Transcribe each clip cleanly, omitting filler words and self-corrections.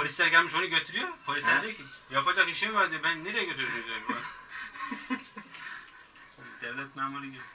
Polisler gelmiş onu götürüyor. Polisler diyor ki yapacak işim var diyor. Ben nereye götüreceğim diyor. Devlet memuru gibi.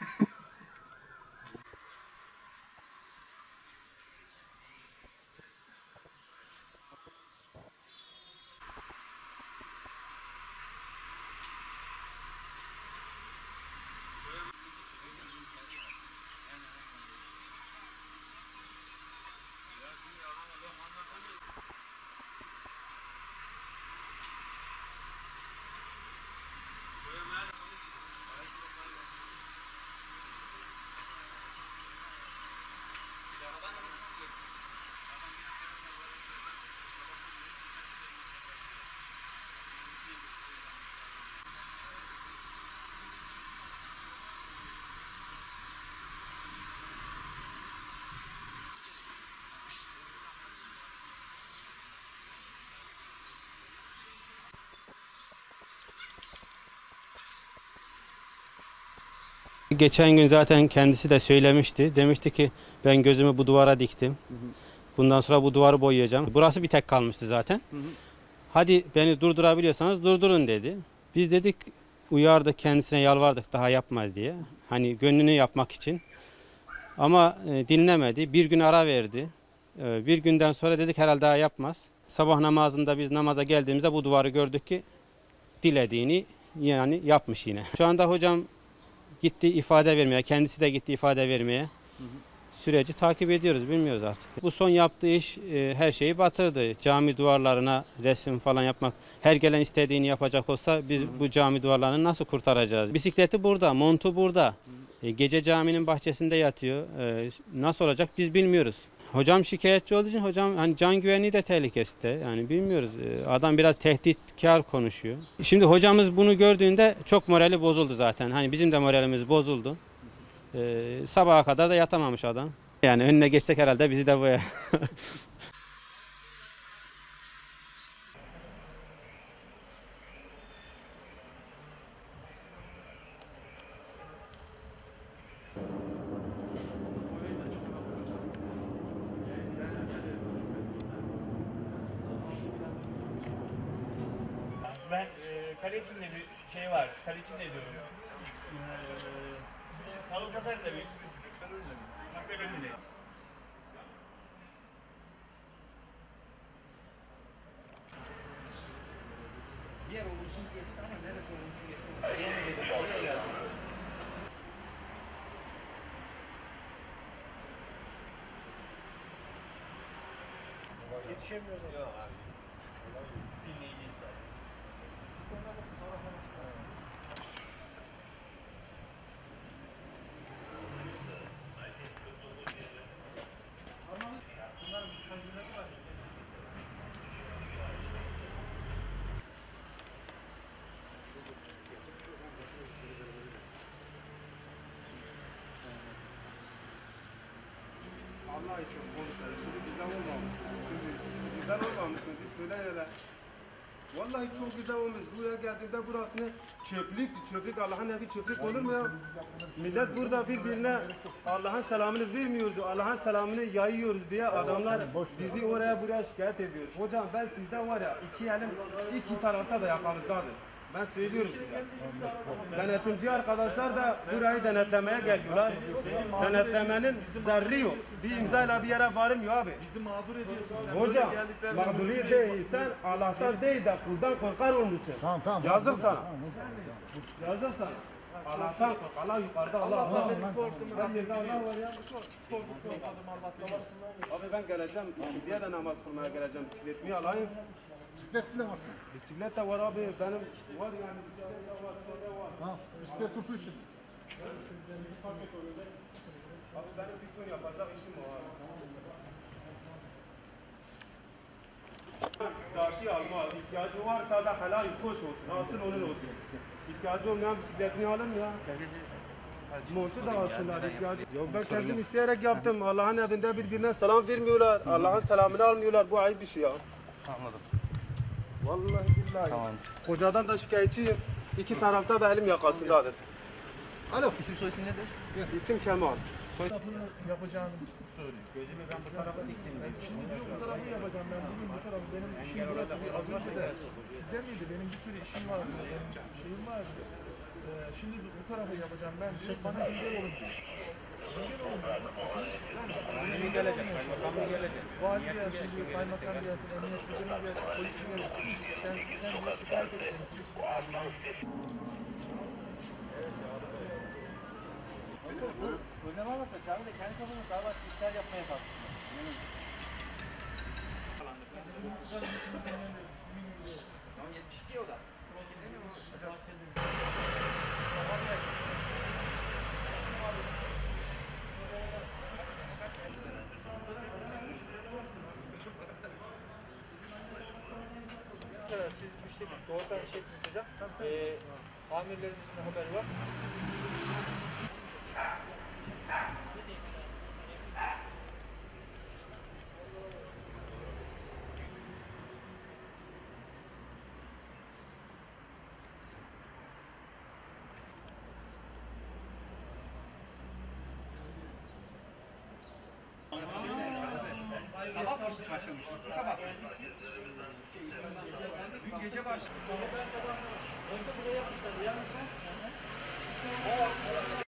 Geçen gün zaten kendisi de söylemişti. Demişti ki ben gözümü bu duvara diktim. Bundan sonra bu duvarı boyayacağım. Burası bir tek kalmıştı zaten. Hadi beni durdurabiliyorsanız durdurun dedi. Biz dedik, uyardık kendisine, yalvardık daha yapma diye. Hani gönlünü yapmak için. Ama dinlemedi. Bir gün ara verdi. Bir günden sonra dedik herhalde daha yapmaz. Sabah namazında biz namaza geldiğimizde bu duvarı gördük ki dilediğini yani yapmış yine. Şu anda hocam gitti ifade vermeye, kendisi de gitti ifade vermeye. Süreci takip ediyoruz, bilmiyoruz artık. Bu son yaptığı iş her şeyi batırdı. Cami duvarlarına resim falan yapmak, her gelen istediğini yapacak olsa biz bu cami duvarlarını nasıl kurtaracağız? Bisikleti burada, montu burada. Gece caminin bahçesinde yatıyor. Nasıl olacak biz bilmiyoruz. Hocam şikayetçi olduğu için hocam hani can güvenliği de tehlikesinde. Yani bilmiyoruz. Adam biraz tehditkar konuşuyor. Şimdi hocamız bunu gördüğünde çok morali bozuldu zaten. Hani bizim de moralimiz bozuldu. Sabaha kadar da yatamamış adam. Yani önüne geçsek herhalde bizi de boyar. Ben kale içinde bir şey var. Kale içinde diyorum. Kalı Pazar'da bir. Diğer olumsuz geçti ama neresi olumsuz geçti? Yeni dedim. Oraya geldim. Yetişemiyoruz. Yok abi. Dinleyeceğiz zaten. Allah için konuşuyor. Şimdi bizden olmamış. Şimdi bizden olmamış mı? Biz söyleyin hele. Vallahi çok güzel olmuş. Buraya geldiğimde burasını çöplüktü. Çöplük Allah'ın evi çöplük olur mu ya? Millet burada birbirine Allah'ın selamını vermiyordu. Allah'ın selamını yayıyoruz diye adamlar bizi oraya buraya şikayet ediyor. Hocam ben sizden var ya iki elim iki tarafta da yakanızdadır. Ben söylüyorum size. Denetimci arkadaşlar da burayı denetlemeye geliyorlar. Denetlemenin zerri yok. Bir imzayla bir yere varılmıyor abi. Bizi mağdur ediyorsun sen. Hocam mağduriyet değil. Sen Allah'tan değil de kuldan korkar olmuşsun. Tamam. Yazdım sana. Yazdım sana. Allah'tan kork. Allah yukarıda Allah. Allah her yerde Allah var ya. Abi ben geleceğim. İkidiye de namaz kılmaya geleceğim. Bisikletimi alayım. Bisiklet bile varsın. Bisiklet de var abi. Benim var yani. Bisiklet de var. Sonra var. Tamam. Bisiklet topu için. Abi benim bir ton yapacak işim var. Zati alma. İhtiyacı varsa da helal hoş olsun. Asıl onun olsun. İhtiyacı olmayan bisikletini alın ya. Montu da alsınlar ihtiyacı. Ya ben kendim isteyerek yaptım. Allah'ın evinde birbirine selam vermiyorlar. Allah'ın selamını almıyorlar. Bu ayıp bir şey ya. Anladım. Vallahi billahi. Tamam. Hocadan da şikayetçiyim. İki tarafta da elim yakasındadır. Alo. İsim soyisim nedir? İsim Kemal. Tarafını yapacağını söylüyor. Gözümü ben bu tarafa diktim. Şimdi diyor bu tarafı yapacağım ben bugün bu tarafı benim işim burası diyor. Az önce de size miydi benim bir sürü işim var diyor. Benim şeyim var diyor. Şimdi bu tarafı yapacağım ben diyor. Bana engel olun diyor. Engel olun diyor. Şimdi gelecek. Kaymakam gelecek. Vali gelsin diyor, kaymakam gelsin, emniyet müdürü gelsin, polis gelsin. Sen diyor şikayet etsin. Ödeme alırsa Cavit de kendi kafamda daha başka işler yapmaya kalksın. Tamam 72 o da. Evet, siz müşteri doğrudan şeysiniz hocam. Amirlerimizin de haberi var. Sabah mı başlamıştık? Sabah. Dün gece başladık. Önce buraya yapmışlar.